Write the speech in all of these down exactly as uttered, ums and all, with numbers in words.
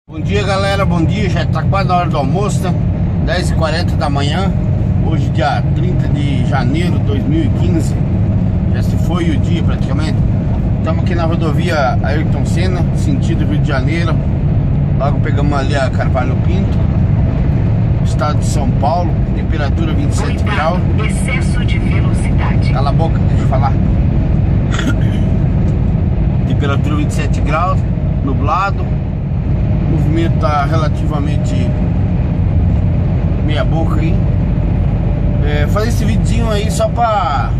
Bom dia, galera, bom dia. Já tá quase na hora do almoço, né? dez e quarenta da manhã. Hoje dia trinta de janeiro de dois mil e quinze. Já se foi o dia praticamente. Estamos aqui na rodovia Ayrton Senna, sentido Rio de Janeiro. Logo pegamos ali a Carvalho Pinto, estado de São Paulo. Temperatura vinte e sete graus. Excesso de velocidade. Cala a boca, deixa eu falar. Temperatura vinte e sete graus, nublado. O movimento tá relativamente meia boca aí. É, fazer esse videozinho aí só pra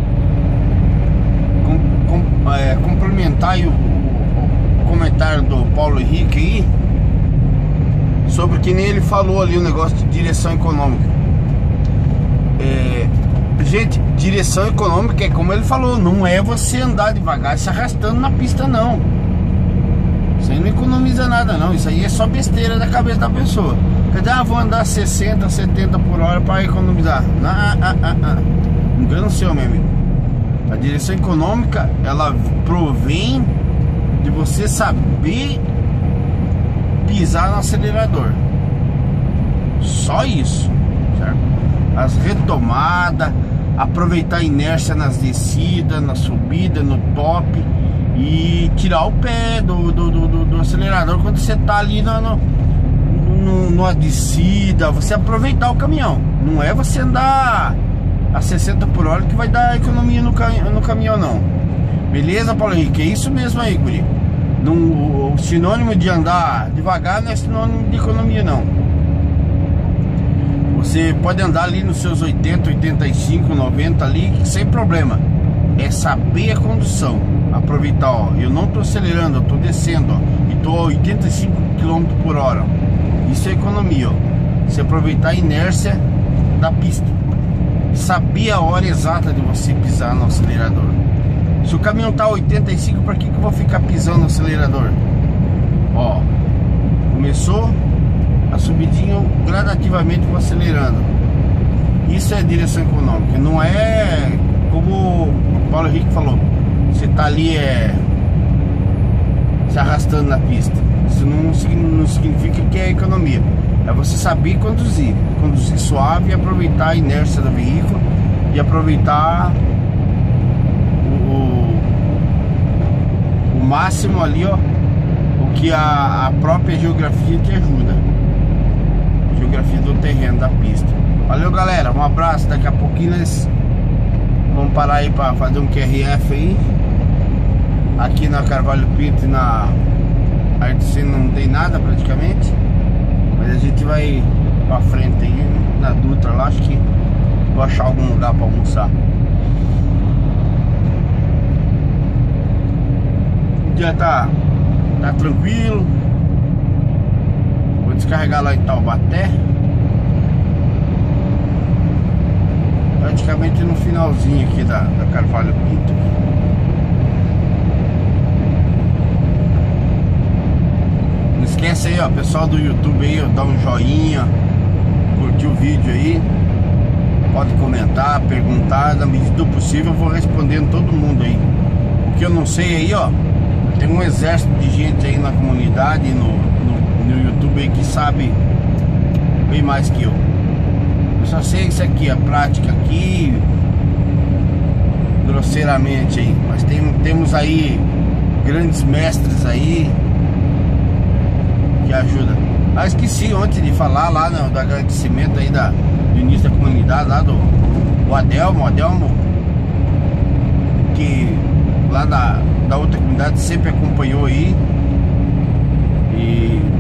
com, com, é, complementar aí o, o, o comentário do Paulo Henrique aí, sobre que nem ele falou ali o negócio de direção econômica. É, gente, direção econômica é como ele falou, não é você andar devagar se arrastando na pista, não. Isso aí não economiza nada, não. Isso aí é só besteira da cabeça da pessoa. Quer dizer, ah, vou andar sessenta, setenta por hora para economizar. Não, ah, ah, ah, ah. Engano seu, meu amigo. A direção econômica, ela provém de você saber pisar no acelerador. Só isso, certo? As retomadas, aproveitar a inércia nas descidas, na subida, no top, e tirar o pé do, do, do, do acelerador quando você tá ali no, no, no, numa descida. Você aproveitar o caminhão. Não é você andar a sessenta por hora que vai dar economia no, no caminhão, não. Beleza, Paulo Henrique? É isso mesmo aí, guri. Não, o, o sinônimo de andar devagar não é sinônimo de economia, não. Você pode andar ali nos seus oitenta, oitenta e cinco, noventa ali sem problema. É saber a condução. Aproveitar, ó, eu não tô acelerando, eu tô descendo, ó, e tô a oitenta e cinco quilômetros por hora. Isso é economia, ó. Você aproveitar a inércia da pista. Saber a hora exata de você pisar no acelerador. Se o caminhão tá a oitenta e cinco, para que que eu vou ficar pisando no acelerador? Ó, começou a subidinha, gradativamente vou acelerando. Isso é direção econômica. Não é como o Paulo Henrique falou, você tá ali é, se arrastando na pista. Isso não, não significa que é economia. É você saber conduzir. Conduzir suave e aproveitar a inércia do veículo. E aproveitar o, o máximo ali, ó, o que a, a própria geografia te ajuda. Geografia do terreno, da pista. Valeu, galera, um abraço. Daqui a pouquinho nós vamos parar aí para fazer um Q R F aí. Aqui na Carvalho Pinto e na Ayrton Senna não tem nada praticamente. Mas a gente vai pra frente aí, na Dutra lá. Acho que vou achar algum lugar pra almoçar. O dia tá, tá tranquilo. Vou descarregar lá em Taubaté. Praticamente no finalzinho aqui da, da Carvalho Pinto. Não esquece aí, ó, pessoal do YouTube aí, ó, dá um joinha, curtir o vídeo aí, pode comentar, perguntar, na medida do possível eu vou respondendo todo mundo aí. O que eu não sei aí, ó, tem um exército de gente aí na comunidade, no, no, no YouTube aí que sabe bem mais que eu. Eu só sei isso aqui, a prática aqui, grosseiramente aí, mas tem, temos aí grandes mestres aí que ajuda. Ah, esqueci ontem de falar lá no, do agradecimento aí da, do início da comunidade, lá do, do Adelmo, Adelmo, que lá da, da outra comunidade sempre acompanhou aí e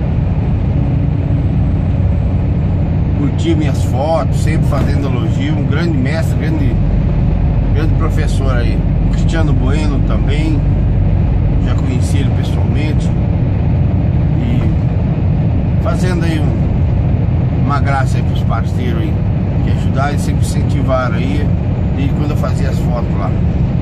curtia minhas fotos, sempre fazendo elogio. Um grande mestre, grande, grande professor aí. O Cristiano Bueno também, já conheci ele pessoalmente. E fazendo aí um, uma graça aí pros parceiros aí, que ajudaram e sempre incentivaram aí, desde quando eu fazia as fotos lá.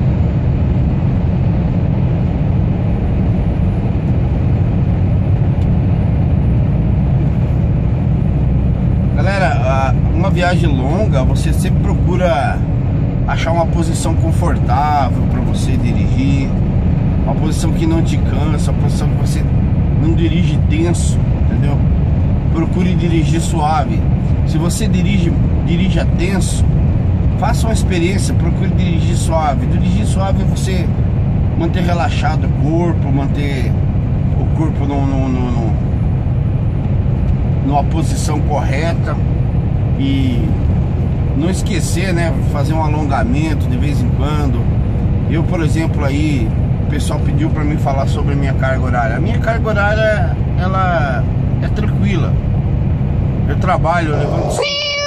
Galera, uma viagem longa, você sempre procura achar uma posição confortável para você dirigir, uma posição que não te cansa, uma posição que você não dirige tenso, entendeu? Procure dirigir suave. Se você dirige, dirija tenso, faça uma experiência, procure dirigir suave. Dirigir suave é você manter relaxado o corpo, manter o corpo no, no, no, no, numa posição correta e não esquecer, né? Fazer um alongamento de vez em quando. Eu, por exemplo, aí o pessoal pediu para mim falar sobre a minha carga horária. A minha carga horária, ela é tranquila. Eu trabalho, eu levanto...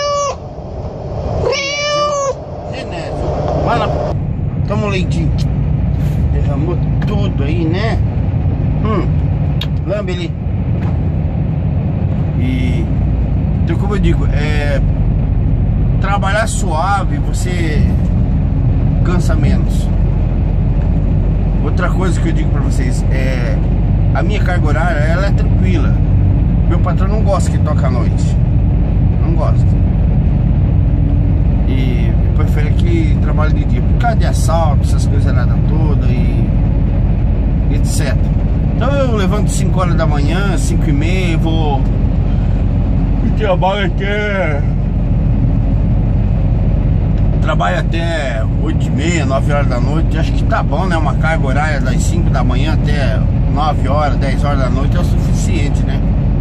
Vai lá, toma um leitinho. Derramou tudo aí, né? Hum, lambe ali. E então, como eu digo, é trabalhar suave, você cansa menos. Outra coisa que eu digo pra vocês é a minha carga horária, ela é tranquila. Meu patrão não gosta que toca à noite. Não gosta. E prefere que trabalhe de dia por causa de assalto, essas coisas nada toda e etcétera. Então eu levanto cinco horas da manhã, cinco e meia, vou e trabalho até trabalho até oito e meia, nove horas da noite. Acho que tá bom, né? Uma carga horária das cinco da manhã até nove horas, dez horas da noite é o suficiente, né?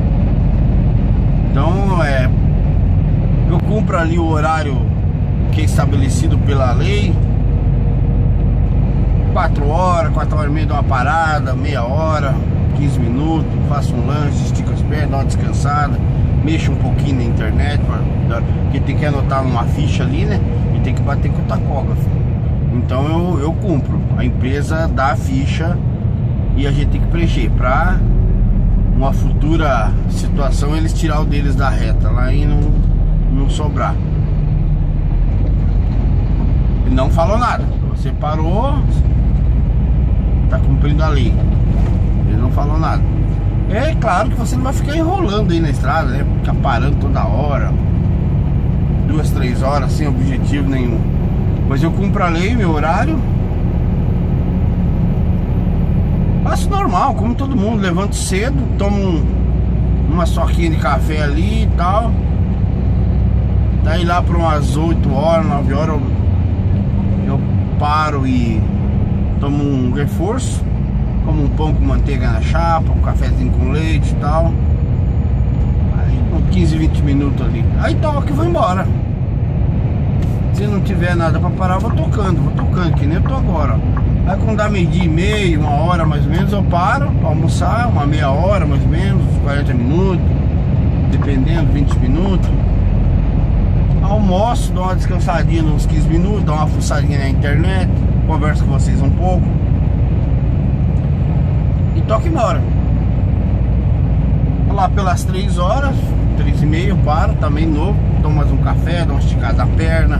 Então é, eu cumpro ali o horário que é estabelecido pela lei. Quatro horas, quatro horas e meia, dou uma parada, meia hora, quinze minutos, faço um lanche, estico as pernas, dou uma descansada, mexo um pouquinho na internet, porque tem que anotar numa ficha ali, né? E tem que bater com o tacógrafo. Então eu, eu cumpro. A empresa dá a ficha e a gente tem que preencher pra uma futura situação eles tirar o deles da reta lá e não, não sobrar. E não falou nada. Você parou, tá cumprindo a lei. Ele não falou nada. É claro que você não vai ficar enrolando aí na estrada, né? Ficar parando toda hora, duas, três horas sem objetivo nenhum. Mas eu cumpro a lei, meu horário. Faço normal, como todo mundo. Levanto cedo, tomo um, uma soquinha de café ali e tal. Daí lá para umas oito horas, nove horas eu, eu paro e tomo um reforço. Como um pão com manteiga na chapa, um cafezinho com leite e tal. Aí quinze, vinte minutos ali. Aí toco e vou embora. Se não tiver nada pra parar, eu vou tocando, vou tocando, que nem eu tô agora. Aí quando dá meio-dia e meio, uma hora mais ou menos, eu paro pra almoçar, uma meia hora mais ou menos, quarenta minutos, dependendo, vinte minutos. Almoço, dou uma descansadinha uns quinze minutos, dou uma fuçadinha na internet, converso com vocês um pouco. E toca embora. Lá pelas três horas, três e meia, eu paro, também novo, tomo mais um café, dou uma esticada da perna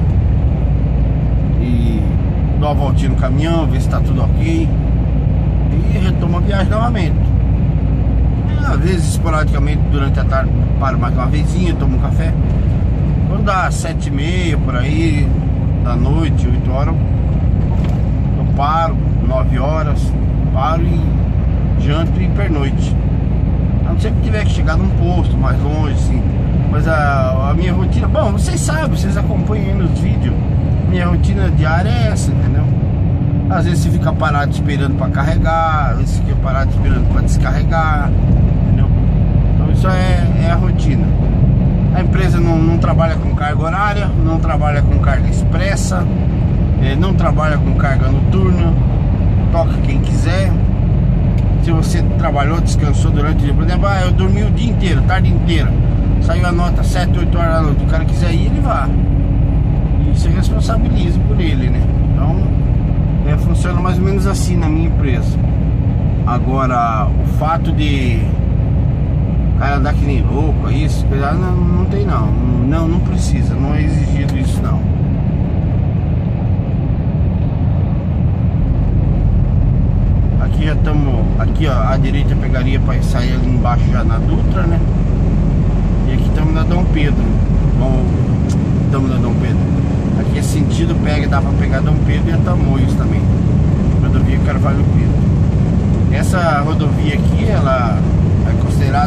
e dou uma voltinha no caminhão, ver se tá tudo ok e retomo a viagem novamente. E, às vezes, esporadicamente, durante a tarde, paro mais uma vezinha, tomo um café. Quando dá sete e meia, por aí, da noite, oito horas, eu paro, nove horas, paro e janto e pernoite. A não ser que tiver que chegar num posto mais longe, assim. Mas a, a minha rotina... Bom, vocês sabem, vocês acompanham aí nos vídeos. Minha rotina diária é essa, entendeu? Às vezes você fica parado esperando pra carregar, às vezes você fica parado esperando pra descarregar, entendeu? Então isso é, é a rotina. A empresa não, não trabalha com carga horária, não trabalha com carga expressa, é, não trabalha com carga noturna, toca quem quiser. Se você trabalhou, descansou durante o dia, por exemplo, ah, eu dormi o dia inteiro, a tarde inteira, saiu a nota sete, oito horas da noite, o cara quiser ir, ele vai. E você responsabiliza por ele, né? Então, é, funciona mais ou menos assim na minha empresa. Agora, o fato de o cara andar que nem louco, isso, não, não tem não. Não, não precisa, não é exigido isso não. Aqui já estamos, aqui ó, à direita pegaria para sair ali embaixo já na Dutra, né? E aqui estamos na Dom Pedro. Bom, estamos na Dom Pedro. Aqui é sentido pega, dá para pegar Dom Pedro e a Tamoios também. Rodovia Carvalho Pinto. Essa rodovia aqui, ela é considerado